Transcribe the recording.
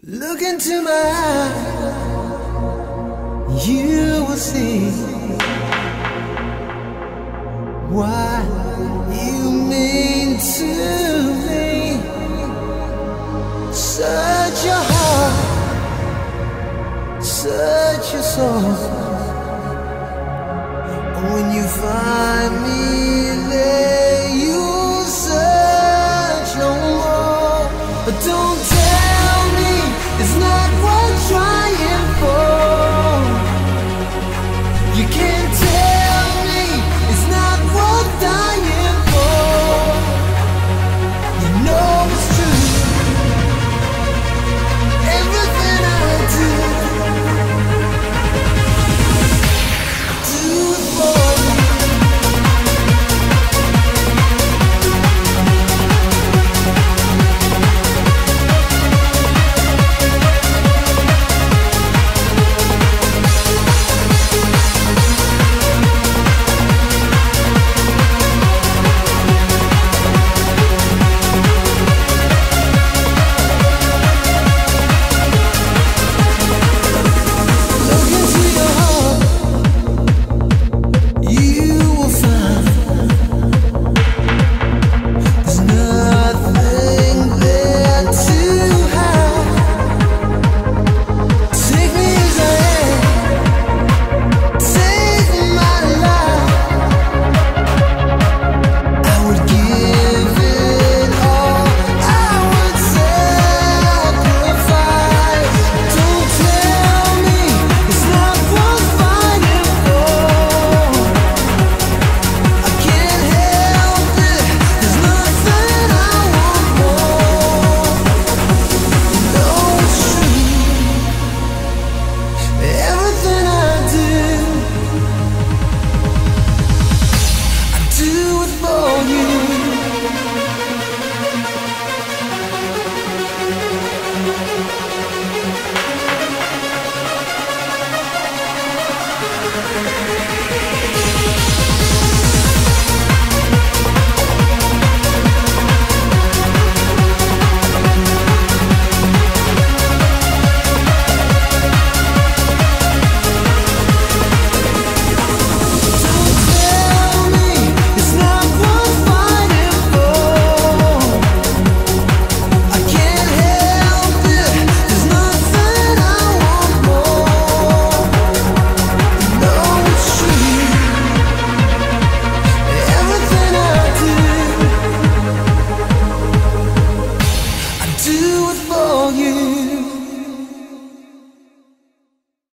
Look into my eyes, you will see what you mean to me. Search your heart, search your soul. When you find me there, you'll search no more. But don't tell me it's not worth trying for. You can't tell me it's not worth dying for. You know it's true. Everything I do it for you. For you.